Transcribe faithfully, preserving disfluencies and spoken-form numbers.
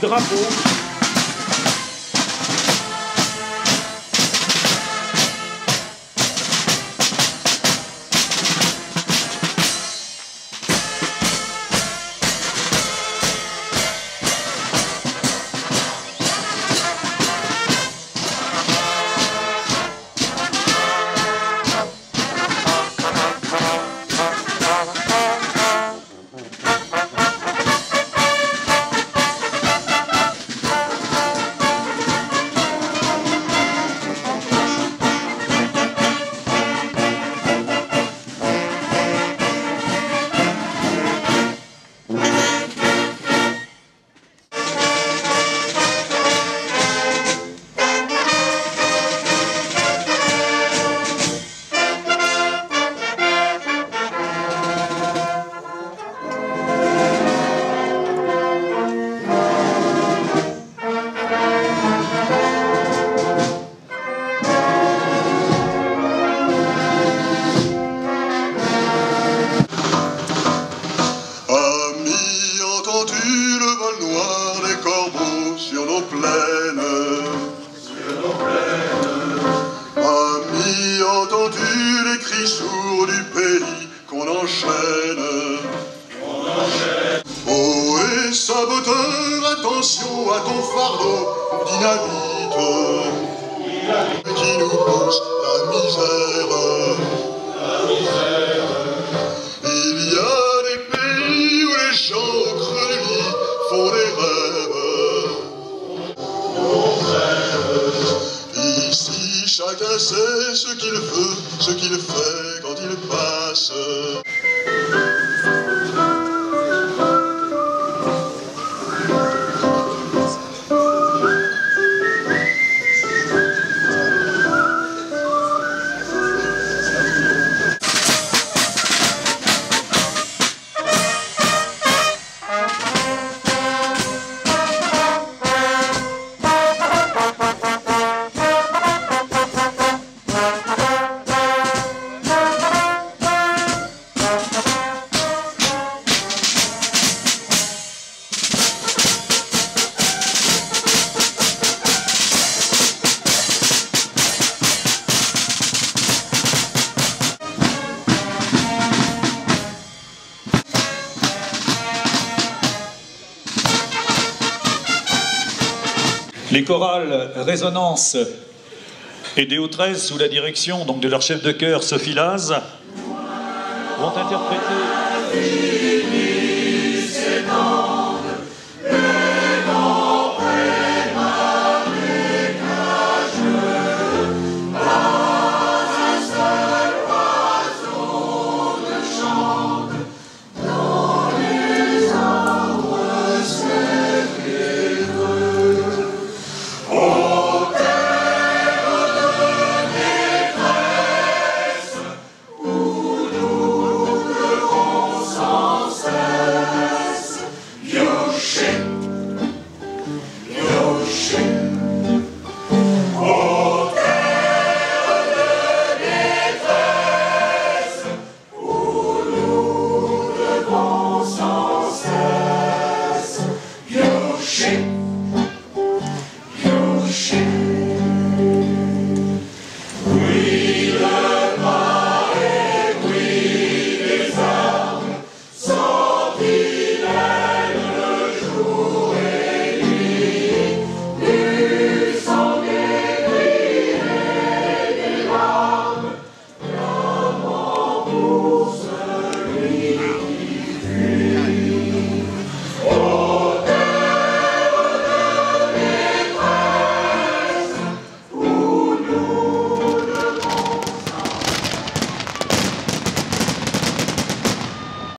drapeau. Sur nos plaines, sur nos plaines. Amis, entendu les cris sourds du pays qu'on enchaîne, qu'on enchaîne. Oh, et saboteur, attention à ton fardeau, dynamite, dynamite. Qui nous pousse la misère, la misère. Il y a des pays où les gens au creux du lit font des rêves. Ici, chacun sait ce qu'il veut, ce qu'il fait quand il passe. Les chorales Résonance et Déo treize, sous la direction donc de leur chef de chœur Sophie Laz, vont interpréter